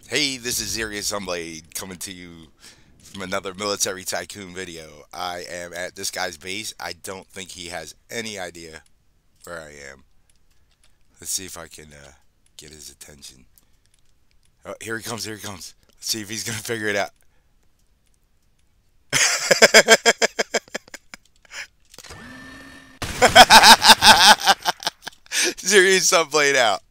Hey, this is Serious Sunblade coming to you from another Military Tycoon video. I am at this guy's base. I don't think he has any idea where I am. Let's see if I can get his attention. Oh, here he comes, here he comes. Let's see if he's going to figure it out. Serious Sunblade out.